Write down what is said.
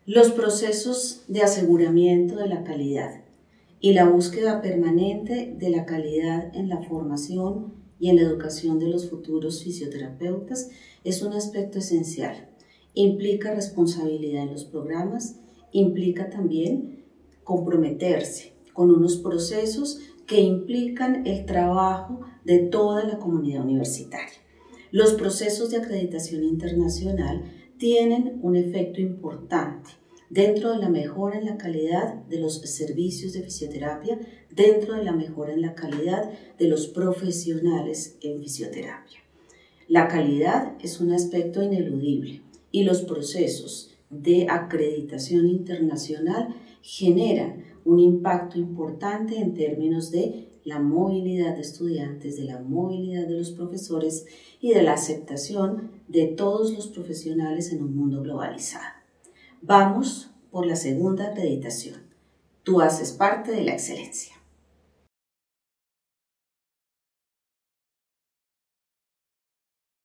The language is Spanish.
Los procesos de aseguramiento de la calidad y la búsqueda permanente de la calidad en la formación y en la educación de los futuros fisioterapeutas es un aspecto esencial. Implica responsabilidad en los programas, implica también comprometerse con unos procesos que implican el trabajo de toda la comunidad universitaria. Los procesos de acreditación internacional tienen un efecto importante dentro de la mejora en la calidad de los servicios de fisioterapia, dentro de la mejora en la calidad de los profesionales en fisioterapia. La calidad es un aspecto ineludible y los procesos de acreditación internacional generan un impacto importante en términos de la movilidad de estudiantes, de la movilidad de los profesores y de la aceptación de todos los profesionales en un mundo globalizado. Vamos por la segunda acreditación. Tú haces parte de la excelencia.